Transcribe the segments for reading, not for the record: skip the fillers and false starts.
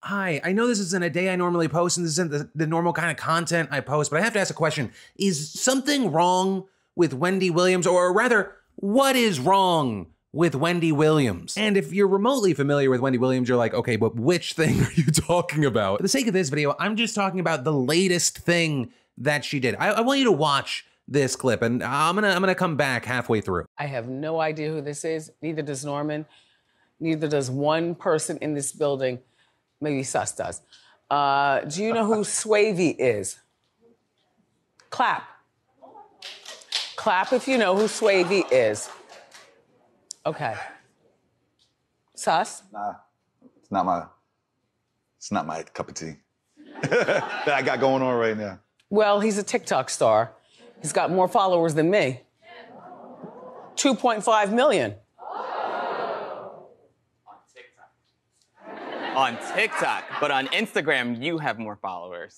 Hi, I know this isn't a day I normally post and this isn't the normal kind of content I post, but I have to ask a question. Is something wrong with Wendy Williams? Or rather, what is wrong with Wendy Williams? And if you're remotely familiar with Wendy Williams, you're like, okay, but which thing are you talking about? For the sake of this video, I'm just talking about the latest thing that she did. I want you to watch this clip and I'm gonna come back halfway through. I have no idea who this is, neither does Norman, neither does one person in this building. Maybe Sus does. Do you know who Swavey is? Clap. Clap if you know who Swavey is. Okay. Sus? Nah, it's not my cup of tea that I got going on right now. Well, he's a TikTok star. He's got more followers than me. 2.5 million. On TikTok, but on Instagram, you have more followers.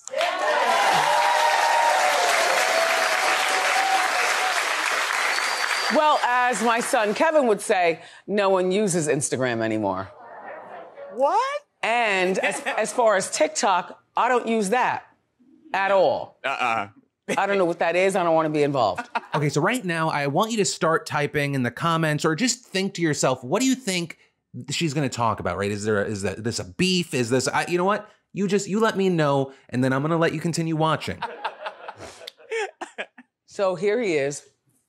Well, as my son Kevin would say, no one uses Instagram anymore. What? And as far as TikTok, I don't use that at all. I don't know what that is. I don't want to be involved. Okay, so right now, I want you to start typing in the comments or just think to yourself, what do you think she's gonna talk about, right? Is this a beef? Is this, you know what? You let me know, and then I'm gonna let you continue watching. So here he is.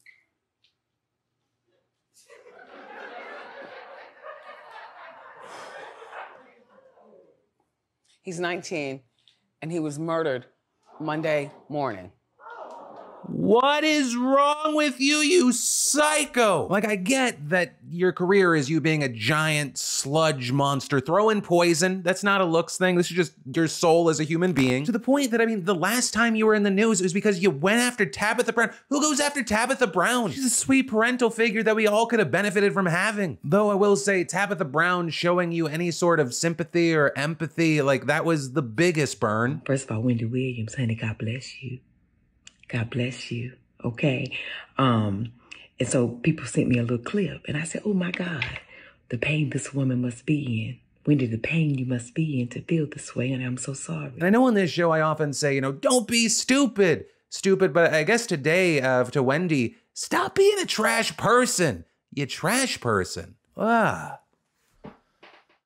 He's 19, and he was murdered Monday morning. What is wrong with you, you psycho? Like, I get that your career is you being a giant sludge monster, throwing poison. That's not a looks thing. This is just your soul as a human being. To the point that, I mean, the last time you were in the news, it was because you went after Tabitha Brown. Who goes after Tabitha Brown? She's a sweet parental figure that we all could have benefited from having. Though I will say, Tabitha Brown showing you any sort of sympathy or empathy, like, that was the biggest burn. First of all, Wendy Williams, honey, God bless you. God bless you, okay? And so people sent me a little clip, and I said, oh my God, the pain this woman must be in. Wendy, the pain you must be in to feel this way, and I'm so sorry. And I know on this show I often say, you know, don't be stupid, but I guess today, to Wendy, stop being a trash person, you trash person. Ah.